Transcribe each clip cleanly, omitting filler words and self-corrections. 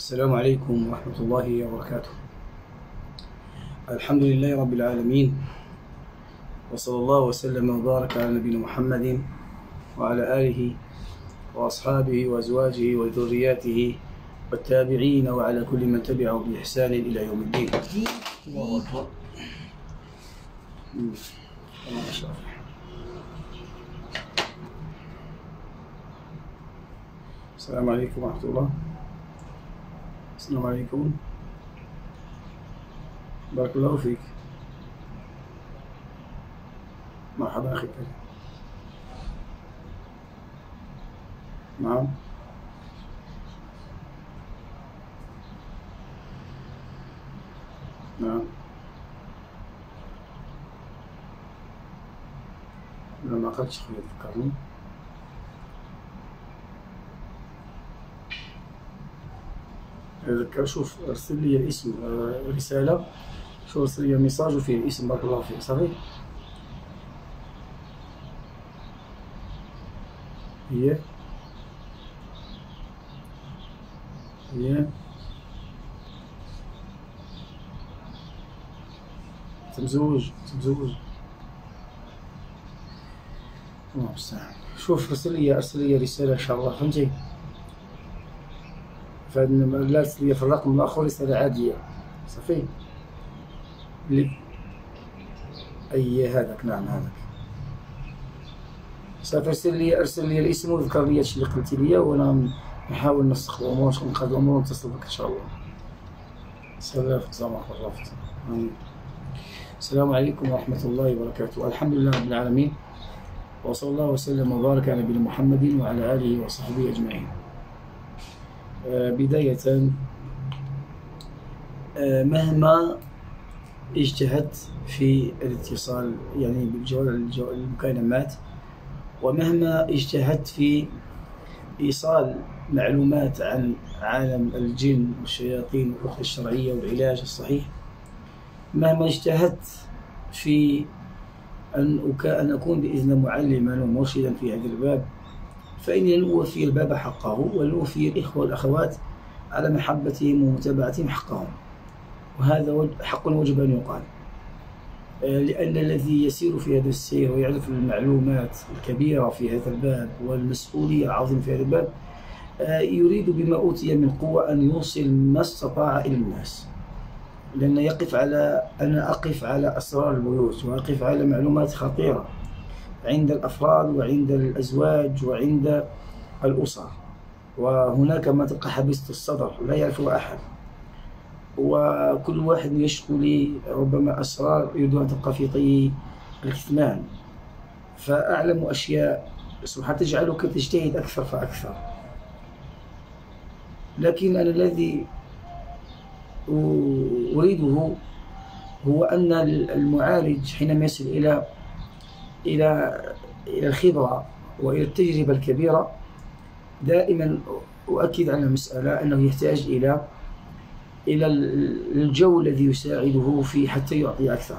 السلام عليكم ورحمة الله وبركاته. الحمد لله رب العالمين، وصلى الله وسلم وبارك على نبينا محمد وعلى آله وأصحابه وأزواجه وذرياته والتابعين وعلى كل من تبعه بإحسان إلى يوم الدين. الله أكبر. السلام عليكم ورحمة الله. السلام عليكم، بارك الله فيك. مرحبا أخي كريم. نعم، نعم، لا ما قلتش خويا تذكرني. ذكر، شوف ارسل لي الاسم، رسالة، شوف ارسل لي ميساج وفيه الاسم، بارك الله فيك. صافي، هي تمزوج الله المستعان. شوف ارسل لي رسالة ان شاء الله، فهمتي؟ لا ارسل لي في الرقم الاخر رسالة عادية. صافي، هذاك، نعم هذاك. صافي، ارسل لي الاسم وذكر لي هادشي اللي قلتي لي، وانا نحاول نسق الامور، نقاد الامور ونتصل بك ان شاء الله. سلام، جزاك الله خير. امين. السلام عليكم ورحمة الله وبركاته. الحمد لله رب العالمين، وصلى الله وسلم وبارك على نبينا محمد وعلى آله وصحبه أجمعين. بداية، مهما اجتهدت في الاتصال يعني بالمكالمات، ومهما اجتهدت في إيصال معلومات عن عالم الجن والشياطين والرقية الشرعية والعلاج الصحيح، مهما اجتهدت في أن أكون بإذن معلما ومرشدا في هذا الباب، فإني لن أوفي الباب حقه، ولن أوفي الإخوة والأخوات على محبتهم ومتابعتهم حقهم، وهذا حق وجب أن يقال، لأن الذي يسير في هذا السير ويعرف المعلومات الكبيرة في هذا الباب والمسؤولية العظيمة في هذا الباب يريد بما أوتي من قوة أن يوصل ما استطاع إلى الناس، لأن أنا أقف على أسرار البيوت، وأقف على معلومات خطيرة عند الأفراد وعند الأزواج وعند الأسر، وهناك ما تبقى حبيسة الصدر لا يعرفها أحد، وكل واحد يشكو لي ربما أسرار يريد أن تبقى في طي الكتمان، فأعلم أشياء سبحانه تجعلك تجتهد أكثر فأكثر. لكن أنا الذي أريده هو أن المعالج حينما يصل إلى الخبرة وإلى التجربة الكبيرة، دائما أؤكد على المسألة أنه يحتاج إلى الجو الذي يساعده في حتى يعطي أكثر.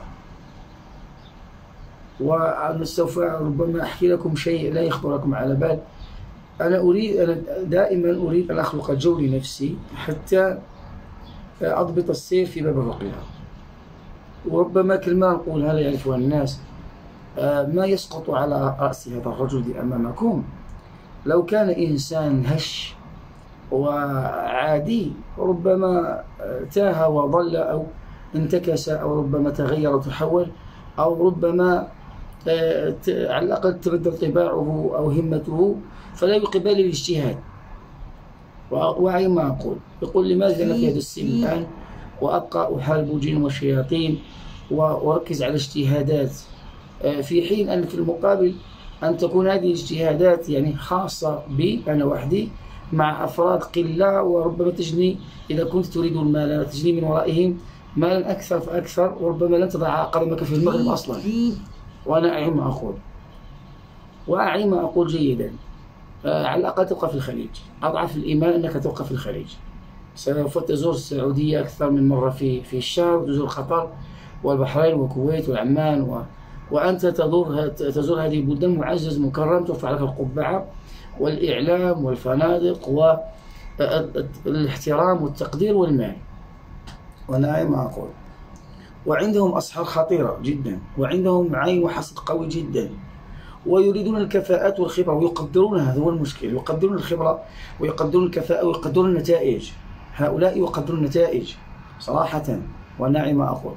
وأنا سوف ربما أحكي لكم شيء لا يخطر لكم على بال. أنا دائما أريد أن أخلق جو لنفسي حتى أضبط السير في باب الرقية. وربما كلمة نقولها لا يعرفها الناس، ما يسقط على رأس هذا الرجل أمامكم لو كان إنسان هش وعادي، ربما تاه وضل أو انتكس أو ربما تغير وتحول، أو ربما على الأقل تبدل طباعه أو همته فلا يقبل الاجتهاد. وعي ما أقول، يقول لماذا أنا في هذا السن الآن وأبقى أحارب الجن والشياطين وأركز على اجتهادات، في حين أن في المقابل أن تكون هذه الاجتهادات يعني خاصة بي أنا وحدي مع أفراد قلة، وربما تجني إذا كنت تريد المال تجني من ورائهم مالا أكثر فأكثر، وربما لن تضع قدمك في المغرب أصلا. وأنا أعي ما أقول، وأعي ما أقول جيدا. على الأقل تبقى في الخليج، أضعف الإيمان أنك تبقى في الخليج. سوف تزور السعودية أكثر من مرة في الشهر، وتزور قطر والبحرين والكويت وعمان وأنت تزور هذه البلدان معزز مكرم، ترفع لك القبعة والإعلام والفنادق الاحترام والتقدير والمال، وأنا ما أقول. وعندهم أسحار خطيرة جدا، وعندهم عين وحسد قوي جدا، ويريدون الكفاءات والخبرة ويقدرونها. هذا هو المشكل، يقدرون الخبرة ويقدرون الكفاءة ويقدرون النتائج. هؤلاء يقدرون النتائج صراحة، والنعم ما أقول.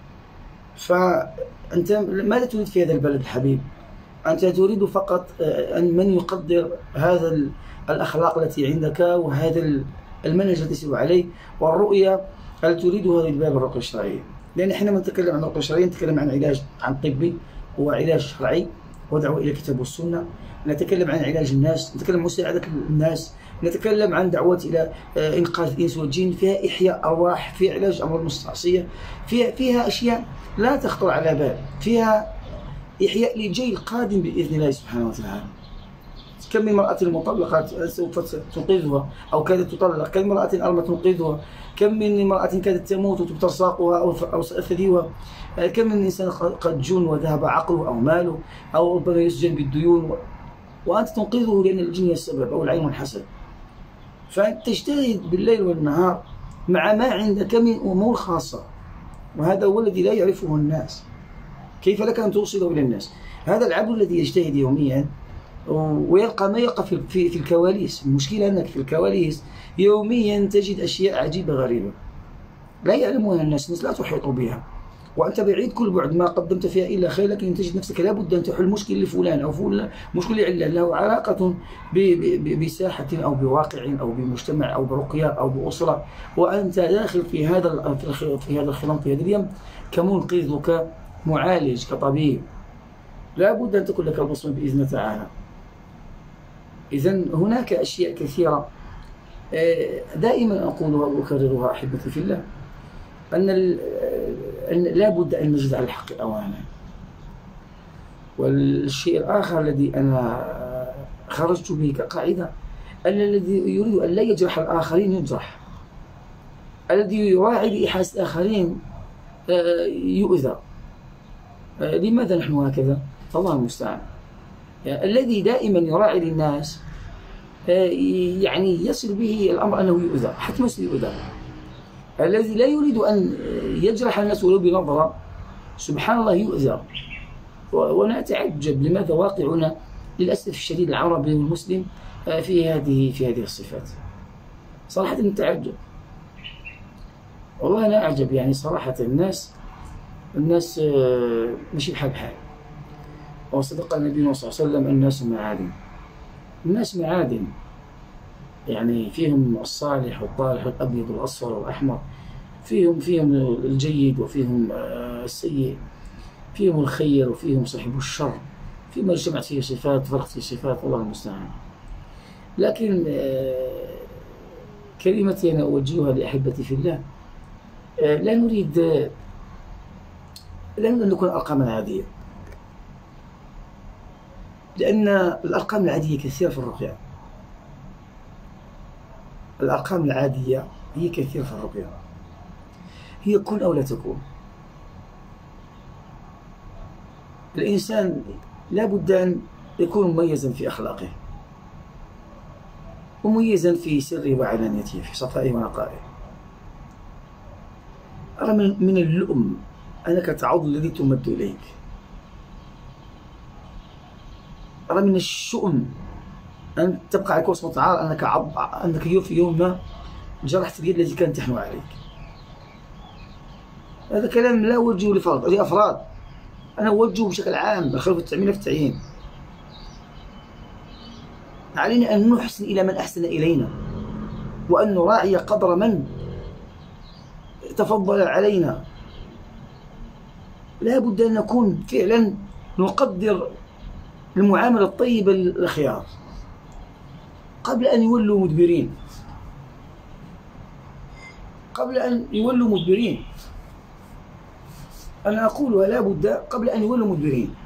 فأنت ماذا تريد في هذا البلد الحبيب؟ أنت تريد فقط أن من يقدر هذا الأخلاق التي عندك وهذا المنهج الذي تسير عليه والرؤية. هل تريد هذا الباب الرقية الشرعية؟ لأن حينما نتكلم عن الرقية الشرعية نتكلم عن علاج عن طبي وعلاج شرعي ودعوة إلى الكتاب والسنة، نتكلم عن علاج الناس، نتكلم عن مساعدة الناس، نتكلم عن دعوة إلى إنقاذ الإنس والجن، فيها إحياء أرواح، فيها علاج أمراض المستعصية، فيها أشياء لا تخطر على بال، فيها إحياء للجيل القادم بإذن الله سبحانه وتعالى. كم من امرأة مطلقة سوف تنقذها أو كادت تطلق، كم من امرأة أرمى تنقذها، كم من امرأة كادت تموت وتبتر ساقها أو ثديها، كم من إنسان قد جن وذهب عقله أو ماله أو ربما يسجن بالديون وأنت تنقذه لأن الجن هي السبب أو العين والحسد. فتجتهد بالليل والنهار مع ما عندك من أمور خاصة، وهذا هو الذي لا يعرفه الناس. كيف لك أن توصله إلى الناس؟ هذا العبد الذي يجتهد يوميا ويلقى ما يلقى في الكواليس. المشكلة أنك في الكواليس يوميا تجد أشياء عجيبة غريبة لا يعلمها الناس لا تحيط بها، وأنت بعيد كل بعد ما قدمت فيها إلا خير، لكن تجد نفسك لابد أن تحل مشكل لفلان أو فلان، مشكل لعلة له علاقة بساحة أو بواقع أو بمجتمع أو برقية أو بأسرة، وأنت داخل في هذا الخلام في هذا اليوم كمنقذ كمعالج كطبيب، لابد أن تكون لك البصمة بإذن الله تعالى. إذن هناك أشياء كثيرة دائما أقولها وأكررها أحبتي في الله، أن لابد أن نجد على الحق أوانا. والشيء الآخر الذي أنا خرجت به كقاعدة، أن الذي يريد أن لا يجرح الآخرين يجرح، الذي يراعي لإحاسة الآخرين يؤذى. لماذا نحن هكذا؟ الله المستعان. يعني الذي دائما يراعي للناس يعني يصل به الأمر أنه يؤذى، حتما سيؤذى. الذي لا يريد أن يجرح الناس ولو بنظرة سبحان الله يؤذى. وأنا أتعجب لماذا واقعنا للأسف الشديد العربي والمسلم في هذه الصفات. صراحة نتعجب، والله أنا أعجب. يعني صراحة الناس ماشي بحال. وصدق النبي صلى الله عليه وسلم الناس معادن، يعني فيهم الصالح والطالح والأبيض والأصفر والأحمر، فيهم الجيد وفيهم السيء، فيهم الخير وفيهم صاحب الشر، فيما اجتمعت فيه صفات فرقت فيه صفات، الله المستعان. لكن كلمتي أنا أوجهها لأحبتي في الله، لا نريد أن نكون أرقاما عادية، لأن الأرقام العادية كثيرة في الرقية. الأرقام العادية هي كثيرة في الرقية، هي كن أو لا تكون. الإنسان لا بد أن يكون مميزا في أخلاقه، ومميزا في سره وعلانيته، في صفائه ونقائه. أرى من اللؤم أنك تعض الذي تمد إليك. أرى من الشؤم أن تبقى عليك وصمة عار أنك في يوم ما جرحت اليد التي كانت تحنو عليك. هذا كلام لا أوجهه لأفراد، أنا أوجهه بشكل عام بالخلف والتعميم في التعيين. علينا أن نحسن إلى من أحسن إلينا، وأن نراعي قدر من تفضل علينا. لا بد أن نكون فعلا نقدر المعاملة الطيبة للخيار قبل أن يولوا مدبرين. أنا أقولها لا بد قبل أن يولوا مدبرين.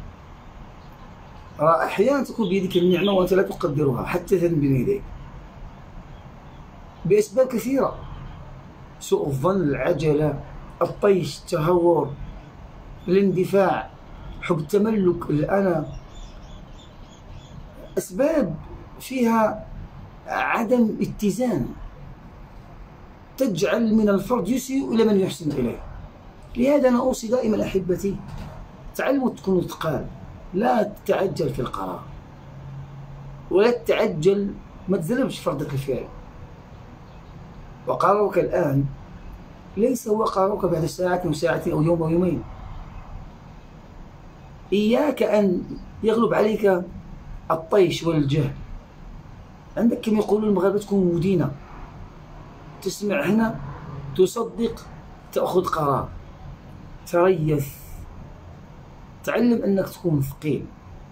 أحيانا تكون بيدك النعمة وأنت لا تقدرها حتى تذهب بين يديك بأسباب كثيرة: سوء الظن، العجلة، الطيش، التهور، الاندفاع، حب التملك، الأنا. أسباب فيها عدم اتزان تجعل من الفرد يسيء إلى من يحسن إليه. لهذا أنا أوصي دائما أحبتي تعلموا تكونوا ثقال، لا تتعجل في القرار ولا تتعجل، ما تزلمش فردك الفعل. وقرارك الآن ليس هو قرارك بعد ساعة أو ساعتين أو يوم أو يومين. إياك أن يغلب عليك الطيش والجهل. عندك كما يقولون المغاربة تكون مدينة، تسمع هنا تصدق تأخذ قرار. تريث، تعلم أنك تكون ثقيل،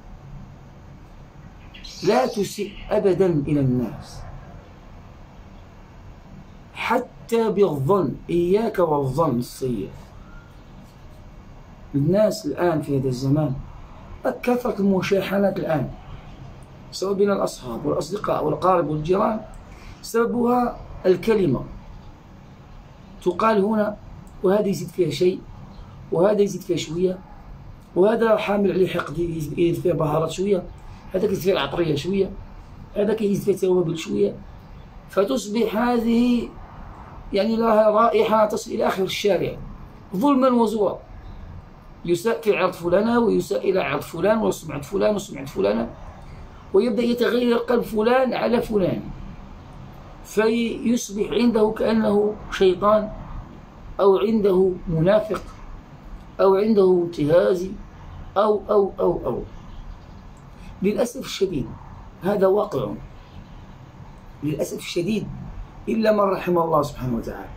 لا تسيء أبدا إلى الناس حتى بالظن. إياك والظن السيء. الناس الآن في هذا الزمان كثرة المشاحنات الآن سواء بين الأصحاب والأصدقاء والأقارب والجيران، سببها الكلمة تقال هنا، وهذا يزيد فيها شيء وهذا يزيد فيها شوية، وهذا حامل عليه حقد يزيد فيها بهارات شوية، هذاك يزيد فيها العطرية شوية، هذاك يزيد فيها توابل شوية، فتصبح هذه يعني لها رائحة تصل إلى آخر الشارع ظلما وزورا. يساء في عرض فلانة ويساء إلى عرض فلان وسمعة فلان وسمعة فلانة، ويبدأ يتغير قلب فلان على فلان، فيصبح عنده كأنه شيطان أو عنده منافق أو عنده انتهازي أو. للأسف الشديد هذا واقع، للأسف الشديد، إلا من رحم الله سبحانه وتعالى.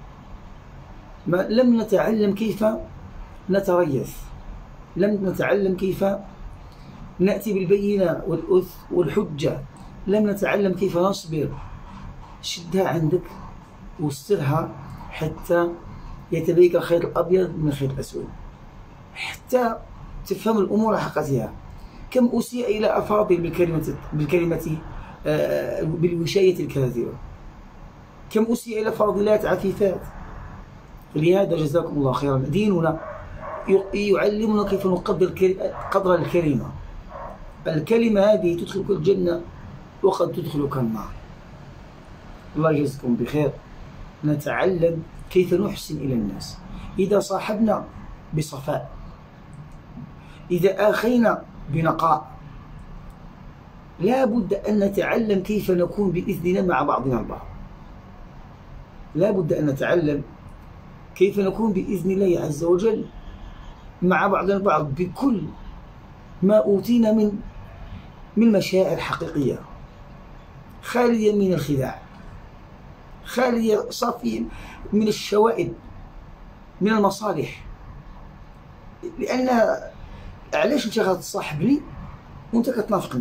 لم نتعلم كيف نتريث، لم نتعلم كيف نأتي بالبينة والحجة، لم نتعلم كيف نصبر. شدها عندك واسترها حتى يتبين الخيط الأبيض من الخيط الأسود، حتى تفهم الأمور على حقيقتها. كم أسيء إلى أفاضل بالكلمة بالوشاية الكاذبة، كم أسيء إلى فاضلات عفيفات. لهذا جزاكم الله خيرا ديننا يعلمنا كيف نقدر قدر الكلمة. الكلمة هذه تدخلك الجنة وقد تدخلك النار. الله يجزيكم بخير. نتعلم كيف نحسن إلى الناس. إذا صاحبنا بصفاء، إذا آخينا بنقاء، لا بد أن نتعلم كيف نكون بإذننا مع بعضنا البعض. لا بد أن نتعلم كيف نكون بإذن الله عز وجل مع بعضنا البعض بكل ما أوتينا من مشاعر حقيقية، خالية من الخداع، خالية صافية من الشوائب، من المصالح. لأن علاش أنت غتصاحبني وأنت كتنافقني؟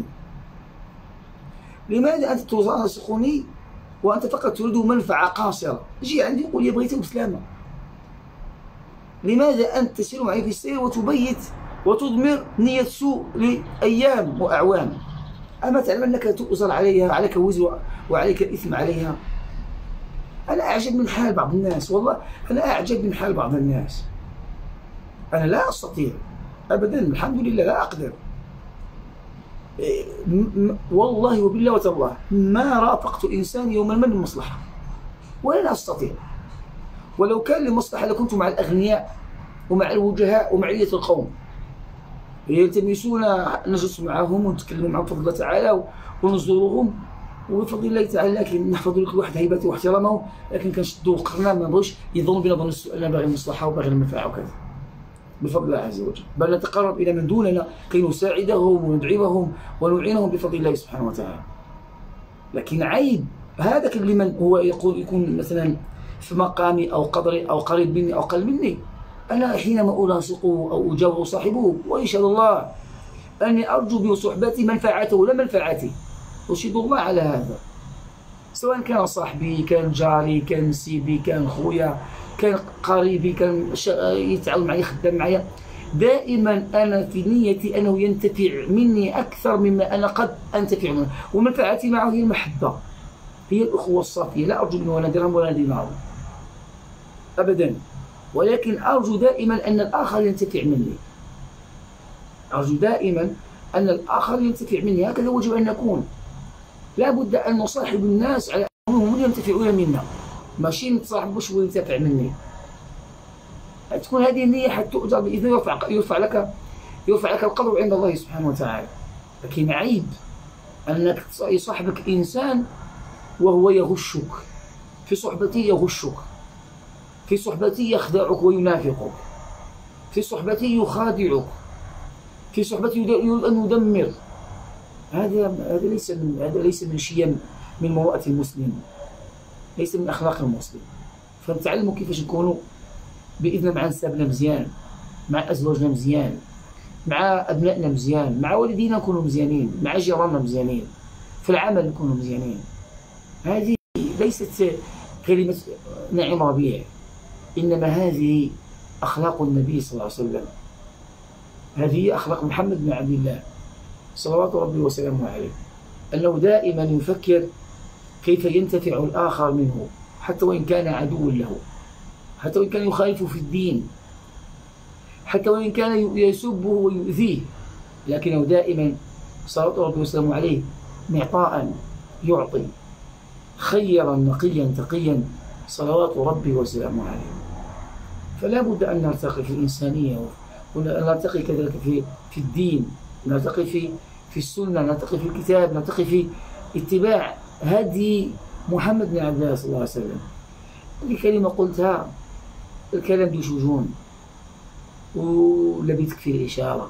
لماذا أنت تنافقني وأنت فقط تريد منفعة قاصرة؟ جي عندي قول لي بغيتك بسلامة. لماذا أنت تسير معي في السير وتبيت وتضمر نية سوء لأيام وأعوام؟ أما تعلم أنك تؤزر عليها، عليك وزر وعليك الإثم عليها؟ أنا أعجب من حال بعض الناس، والله أنا أعجب من حال بعض الناس. أنا لا أستطيع أبدا، الحمد لله لا أقدر، والله وبالله وتالله ما رافقت إنسان يوما ما للمصلحة، ولا أستطيع. ولو كان للمصلحة لكنت مع الأغنياء ومع الوجهاء ومع علية القوم يلتمسون نجلس معهم ونتكلم معهم بفضل الله تعالى ونزورهم وبفضل الله تعالى، لكن نحفظ لك الواحد هيبته واحترامه، لكن كنشدوا قرنا ما نبغوش يظنوا بنا ظن السوء أننا باغي المصلحة وباغي المنفعة وكذا. بفضل الله عز وجل، بل نتقرب إلى من دوننا كي نساعدهم وندعمهم ونعينهم بفضل الله سبحانه وتعالى. لكن عيب هذاك لمن هو يكون مثلا في مقامي أو قدري أو قريب مني أو أقل مني، أنا حينما ألاصقه أو أجاور صاحبه ويشهد الله أني أرجو بصحبتي منفعته لا منفعتي، أشهد الله على هذا، سواء كان صاحبي، كان جاري، كان سيبي، كان خويا، كان قريبي، كان يتعاون معي، يخدم معي. دائما أنا في نيتي أنه ينتفع مني أكثر مما أنا قد أنتفع منه، ومنفعتي معه هي المحبة، هي الأخوة الصافية. لا أرجو منه ولا درهم ولا دينار أبدا، ولكن أرجو دائما أن الآخر ينتفع مني، أرجو دائما أن الآخر ينتفع مني. هكذا يجب أن نكون. لا بد أن نصاحب الناس على أنهم هم ينتفعون منا، ماشي نتصاحبوش وينتفع مني. تكون هذه النية حتى تؤجر بإذن يرفع لك القدر عند الله سبحانه وتعالى. لكن عيب أنك يصاحبك إنسان وهو يغشك، في صحبته يغشك، في صحبته يخدعك وينافقك، في صحبته يخادعك، في صحبته يريد أن يدمر. هذا ليس من شيم من مروءة المسلم، ليس من أخلاق المسلم. فنتعلموا كيفاش نكونوا بإذن مع نسابنا مزيان، مع أزواجنا مزيان، مع أبنائنا مزيان، مع والدينا نكونوا مزيانين، مع جيراننا مزيانين، في العمل نكونوا مزيانين. هذه ليست كلمة نعيم ربيع، إنما هذه أخلاق النبي صلى الله عليه وسلم، هذه أخلاق محمد بن عبد الله صلوات ربي وسلامه عليه، أنه دائما يفكر كيف ينتفع الآخر منه، حتى وإن كان عدوا له، حتى وإن كان يخالفه في الدين، حتى وإن كان يسبه ويؤذيه، لكنه دائما صلوات ربي وسلامه عليه معطاء يعطي، خيرا نقيا تقيا صلوات ربي وسلامه عليه. فلا بد أن نرتقي في الإنسانية، ونرتقي كذلك في الدين، نرتقي في السنة، نرتقي في الكتاب، نرتقي في اتباع هدي محمد بن عبد الله صلى الله عليه وسلم. هذه كلمة قلتها، الكلام دي شجون ولبيتك في الإشارة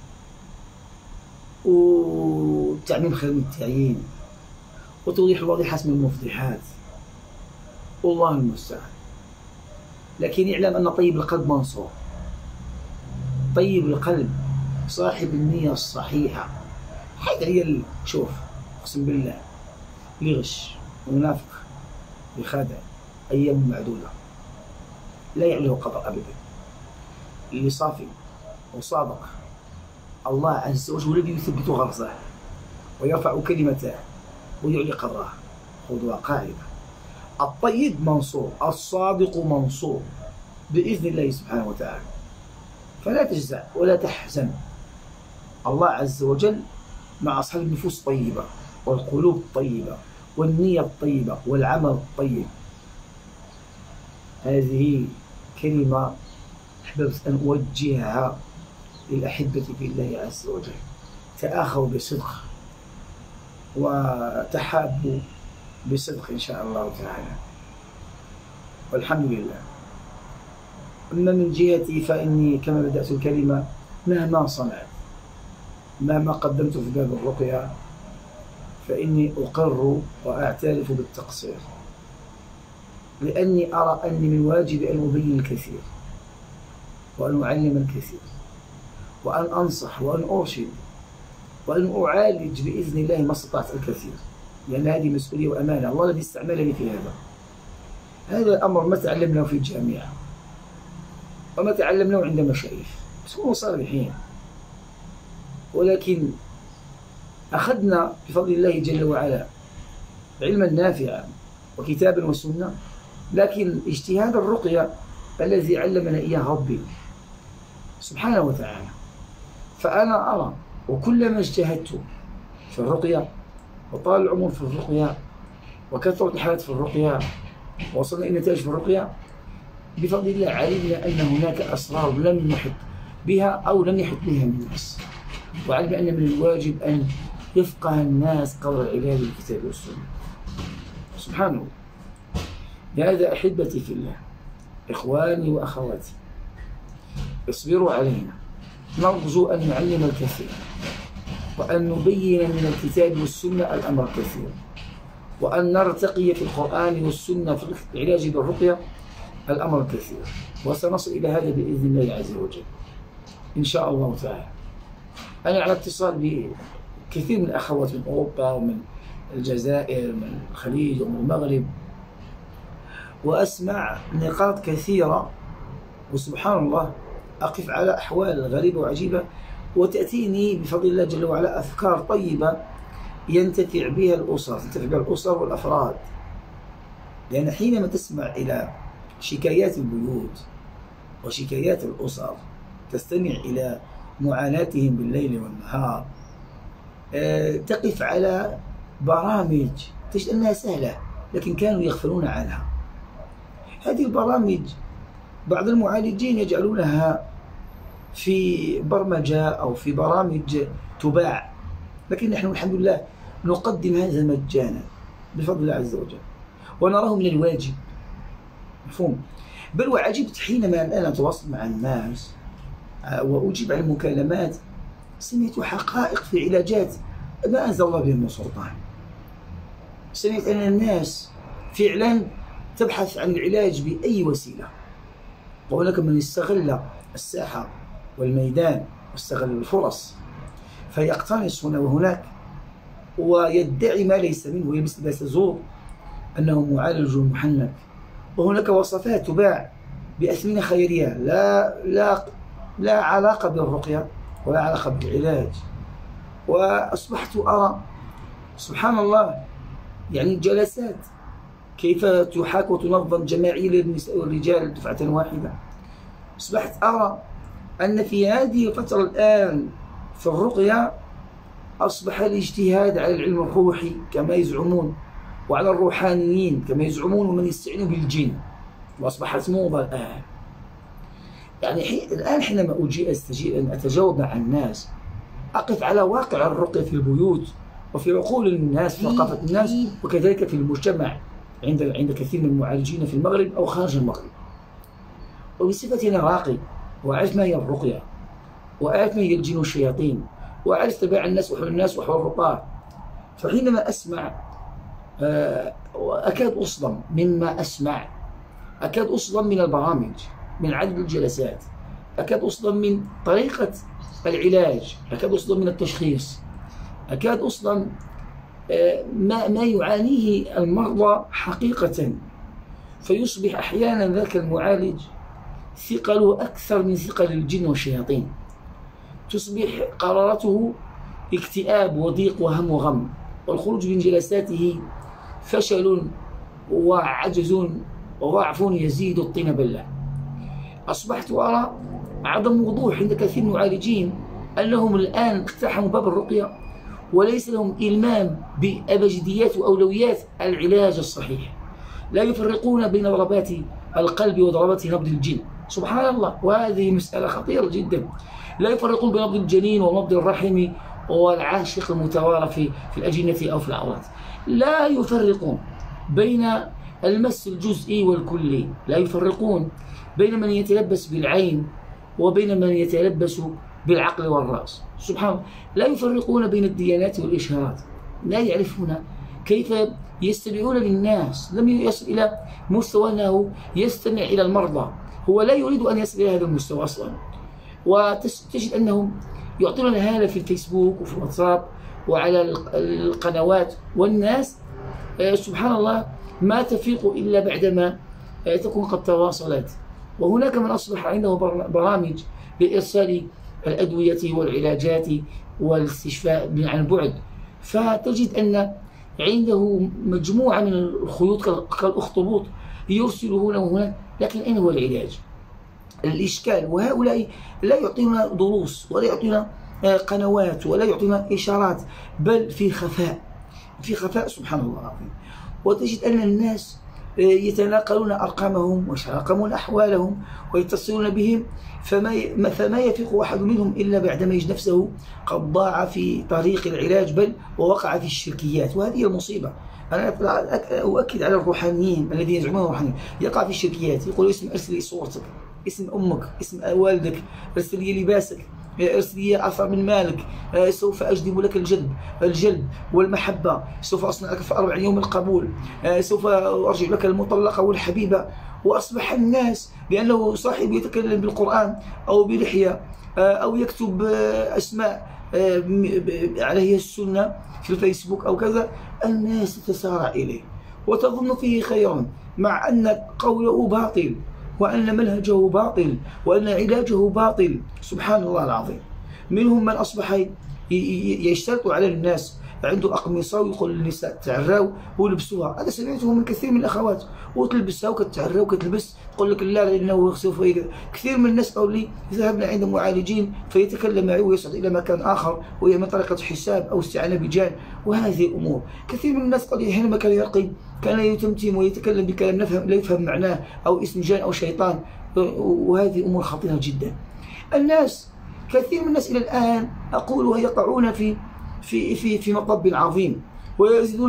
والتعميم خير من التعيين وتوضيح الواضحات من المفضحات، والله المستعان. لكن يعلم أن طيب القلب منصور، طيب القلب صاحب النية الصحيحة. حيث هي شوف أقسم بالله اللي غش ومنافق بخادع أيام معدودة لا يعليه قدر أبدا. اللي صافي وصادق الله عز وجل الذي يثبت غرزه ويرفع كلمته ويعلي قدره. خذوها قاعدة: الطيب منصور، الصادق منصور بإذن الله سبحانه وتعالى. فلا تجزع ولا تحزن، الله عز وجل مع أصحاب النفوس الطيبة والقلوب الطيبة والنية الطيبة والعمل الطيب. هذه كلمة أحببت أن أوجهها للأحبة في الله عز وجل. تآخوا بصدق وتحابوا بصدق إن شاء الله تعالى، والحمد لله. أما من جهتي فإني كما بدأت الكلمة مهما صنعت، مهما قدمت في باب الرقية، فإني أقر وأعترف بالتقصير، لأني أرى أني من واجبي أن أبين الكثير وأن أعلم الكثير وأن أنصح وأن أرشد وأن أعالج بإذن الله ما استطعت الكثير، لأن هذه مسؤولية وأمانة. الله الذي استعملني في هذا الأمر ما تعلمناه في الجامعة وما تعلمناه عند مشايخ، نكونوا صالحين، ولكن أخذنا بفضل الله جل وعلا علما نافعا وكتابا وسنة، لكن اجتهاد الرقية الذي علمنا إياه ربي سبحانه وتعالى. فأنا أرى وكلما اجتهدت في الرقية وطال العمر في الرقية وكثرت الحالات في الرقية ووصلنا إلى نتائج في الرقية، بفضل الله علمنا أن هناك أسرار لم نحط بها أو لم يحط بها الناس، وعلم أن من الواجب أن يفقه الناس قدر العلاج بالكتاب والسنة. سبحان الله. لهذا أحبتي في الله، إخواني وأخواتي، اصبروا علينا، نرجو أن نعلم الكثير وأن نبين من الكتاب والسنة الأمر الكثير، وأن نرتقي في القرآن والسنة في العلاج بالرقية الأمر الكثير، وسنصل إلى هذا بإذن الله عز وجل إن شاء الله تعالى. أنا على اتصال بكثير من الأخوات من أوروبا ومن الجزائر ومن الخليج ومن المغرب، وأسمع نقاط كثيرة، وسبحان الله أقف على أحوال غريبة وعجيبة، وتأتيني بفضل الله جل وعلا أفكار طيبة ينتفع بها الأسر، تنتفع بها الأسر والأفراد. لأن حينما تسمع إلى شكايات البيوت وشكايات الأسر، تستمع إلى معاناتهم بالليل والنهار، تقف على برامج تجد أنها سهلة لكن كانوا يغفلون عنها. هذه البرامج بعض المعالجين يجعلونها في برمجة أو في برامج تباع، لكن نحن الحمد لله نقدم هذا مجانا بفضل الله عز وجل، ونراه من الواجب. مفهوم؟ بل وعجبت حينما الآن أتواصل مع الناس وأجيب عن المكالمات، سمعت حقائق في علاجات ما أنزل الله بها من سلطان. سمعت أن الناس فعلا تبحث عن العلاج بأي وسيلة، وهناك من استغل الساحة والميدان واستغل الفرص فيقتنص هنا وهناك ويدعي ما ليس منه ويلبس لباس الزور أنه معالج محنك. وهناك وصفات تباع بأثمنة خيرية لا علاقة بالرقية ولا علاقة بالعلاج. وأصبحت أرى سبحان الله يعني جلسات كيف تحاك وتنظم جماعية للنساء والرجال دفعة واحدة. أصبحت أرى أن في هذه الفترة الآن في الرقية أصبح الاجتهاد على العلم الروحي كما يزعمون، وعلى الروحانيين كما يزعمون، ومن يستعين بالجن، وأصبحت موضة الآن. يعني الآن حينما أستجيب أن أتجاوب مع الناس أقف على واقع الرقية في البيوت وفي عقول الناس، في ثقافة الناس، وكذلك في المجتمع عند كثير من المعالجين في المغرب أو خارج المغرب. وبصفتي أنا راقي وأعرف ما هي الرقية وأعرف ما هي الجن والشياطين وأعرف طباع الناس وحول الناس وحول الرقاة، فحينما أسمع أكاد أصدم مما أسمع، أكاد أصدم من البرامج، من عدد الجلسات، أكاد أصدم من طريقة العلاج، أكاد أصدم من التشخيص، أكاد أصدم ما يعانيه المرضى حقيقة. فيصبح أحيانا ذاك المعالج ثقله أكثر من ثقل الجن والشياطين، تصبح قرارته اكتئاب وضيق وهم وغم، والخروج من جلساته فشل وعجز وضعف يزيد الطين بلة. أصبحت أرى عدم وضوح عند كثير من المعالجين أنهم الآن اقتحموا باب الرقية وليس لهم إلمام بأبجديات وأولويات العلاج الصحيح. لا يفرقون بين ضربات القلب وضربات نبض الجن، سبحان الله، وهذه مسألة خطيرة جدا. لا يفرقون بين نبض الجنين ونبض الرحم والعاشق المتوارى في الأجنة أو في العورات. لا يفرقون بين المس الجزئي والكلي، لا يفرقون بين من يتلبس بالعين وبين من يتلبس بالعقل والرأس، سبحان الله. لا يفرقون بين الديانات والإشهارات، لا يعرفون كيف يستمعون للناس. لم يصل إلى مستوى أنه يستمع إلى المرضى، هو لا يريد أن يصل إلى هذا المستوى أصلا. وتجد أنهم يعطون هذا في الفيسبوك وفي الواتساب وعلى القنوات، والناس سبحان الله ما تفيق إلا بعدما تكون قد تواصلت. وهناك من أصبح عنده برامج لإرسال الأدوية والعلاجات والاستشفاء عن بعد، فتجد أن عنده مجموعة من الخيوط كالأخطبوط يرسل هنا وهنا، لكن أين هو العلاج؟ الإشكال. وهؤلاء لا يعطينا دروس ولا يعطينا قنوات ولا يعطينا إشارات، بل في خفاء، في خفاء، سبحان الله العظيم. وتجد أن الناس يتناقلون أرقامهم ويتناقلون أحوالهم ويتصلون بهم، فما يفيق أحد منهم إلا بعدما يجد نفسه قد ضاع في طريق العلاج، بل ووقع في الشركيات. وهذه المصيبة. أنا أؤكد على الروحانيين الذين يزعمون روحانيين، يقع في الشركيات، يقول ارسل لي صورتك، اسم أمك، اسم والدك، ارسل لي لباسك، ارسل لي أثر من مالك، سوف أجلب لك الجلب والمحبة، سوف أصنع لك في 40 يوم القبول، سوف أرجع لك المطلقة والحبيبة. وأصبح الناس لأنه صاحب يتكلم بالقرآن أو بلحية أو يكتب أسماء عليه السنة في الفيسبوك أو كذا، الناس تتسارع إليه وتظن فيه خيرا، مع أن قوله باطل وأن منهجه باطل وأن علاجه باطل، سبحان الله العظيم. منهم من أصبح يشترط على الناس عنده أقمصة ويقول للنساء تعراو ولبسوها. هذا سمعته من كثير من الأخوات، وتلبسها وكتعرى وكتلبس، تقول لك لا لأنه سوف كثير من الناس قالوا لي ذهبنا عند معالجين فيتكلم معي ويصعد إلى مكان آخر وهي من طريقة حساب أو استعانة بجان، وهذه أمور كثير من الناس قال لي حينما كان يرقي كان يتمتم ويتكلم بكلام لا يفهم معناه أو اسم جان أو شيطان، وهذه أمور خطيرة جدا. الناس كثير من الناس إلى الآن أقول يقعون في مطب عظيم، ويزيدون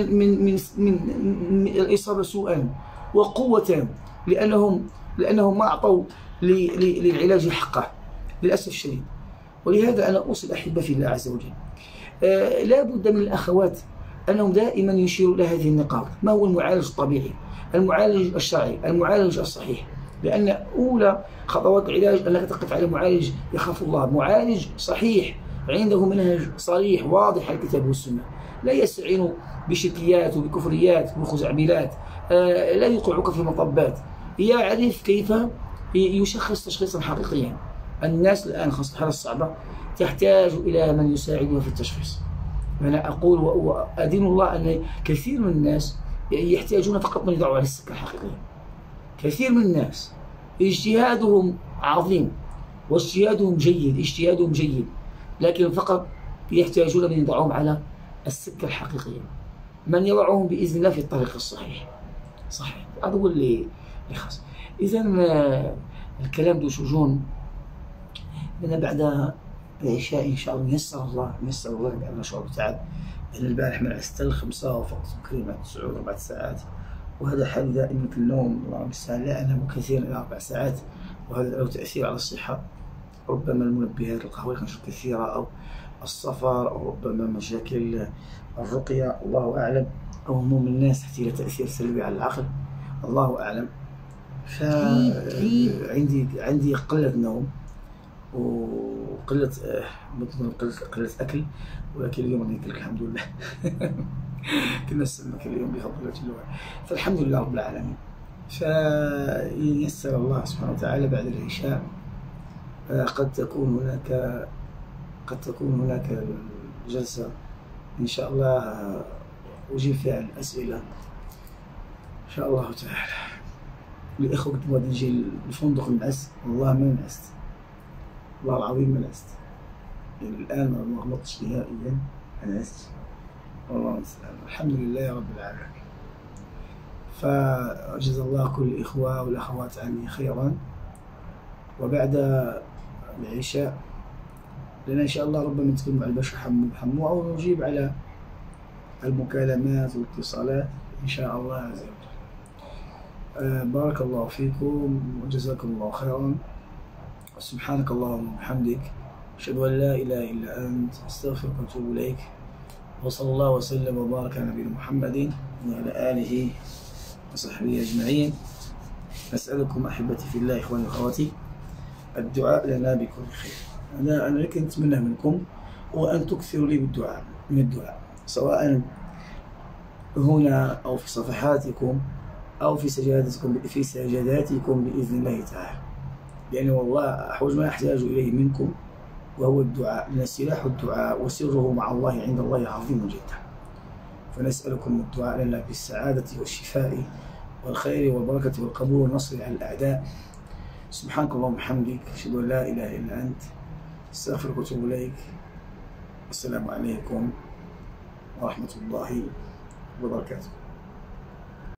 من الإصابة سوءا وقوة لأنهم ما أعطوا للعلاج حقه للأسف الشديد. ولهذا أنا أوصي الأحبة في الله عز وجل، لا بد من الأخوات أنهم دائما يشيروا إلى هذه النقاط. ما هو المعالج الطبيعي، المعالج الشرعي، المعالج الصحيح؟ لأن أولى خطوات العلاج أنك تقف على معالج يخاف الله، معالج صحيح عنده منهج صريح واضح على الكتاب والسنة، لا يستعين بشركيات وبكفريات وبخزعبلات، لا يوقعك في مطبات، يعرف كيف يشخص تشخيصا حقيقيا. الناس الآن خاصة الحالة الصعبة تحتاج إلى من يساعدها في التشخيص. أنا أقول وأدين الله أن كثير من الناس يحتاجون فقط من يدعوا على السكة الحقيقية. كثير من الناس اجتهادهم عظيم واجتهادهم جيد، لكن فقط يحتاجون من يضعهم على السكة الحقيقية، من يضعهم بإذن الله في الطريق الصحيح. صحيح، هذا هو اللي خاص. إذا الكلام ذو شجون لنا بعد العشاء إن شاء الله، يسر الله بأن شعور تعب. يعني البارح من عستل 5 وفقت تقريبا 9 أو 4 ساعات، وهذا حال دائما في النوم. الله المستعان، لا أنام كثيرا إلى 4 ساعات، وهذا له تأثير على الصحة. ربما المنبهات القهوية كثيرة، أو السفر، أو ربما مشاكل الرقية، الله أعلم، أو هموم الناس تحتاج إلى تأثير سلبي على العقل، الله أعلم. عندي قلة نوم وقلة قلة أكل، ولكن اليوم أنا أكل الحمد لله. كنا السمك اليوم بفضل الله جل وعلا، فالحمد لله رب العالمين. فيسر الله سبحانه وتعالى بعد العشاء قد تكون هناك جلسة إن شاء الله أجيب فيها الأسئلة إن شاء الله تعالى. الإخوة كنت غادي نجي الفندق نعس، والله ما نعست، والله العظيم ما نعست. يعني الآن ما غلطتش نهائيا، نعست والله المستعان. الحمد لله رب العالمين. فجزا الله كل الإخوة والأخوات عني خيرا. وبعد العشاء لنا إن شاء الله ربما نتكلم على الباشا حمو أو نجيب على المكالمات والاتصالات إن شاء الله عز وجل. بارك الله فيكم وجزاكم الله خيرا. سبحانك اللهم وبحمدك، أشهد أن لا إله إلا أنت، أستغفرك وأتوب إليك. وصلى الله وسلم وبارك على نبينا محمد وعلى آله وصحبه أجمعين. أسألكم أحبتي في الله إخواني وأخواتي الدعاء لنا بكل خير. أنا لكن أتمنى منكم وأن تكثروا لي من الدعاء، سواء هنا أو في صفحاتكم أو في سجاداتكم بإذن الله تعالى، لأن والله أحوج ما أحتاج إليه منكم وهو الدعاء، لأن سلاح الدعاء وسره مع الله عند الله عظيم جدا. فنسألكم الدعاء لنا بالسعادة والشفاء والخير والبركة والقبول والنصر على الأعداء. سبحانك اللهم وبحمدك، أشهد أن لا إله إلا أنت، أستغفرك وأتوب إليك. السلام عليكم ورحمة الله وبركاته.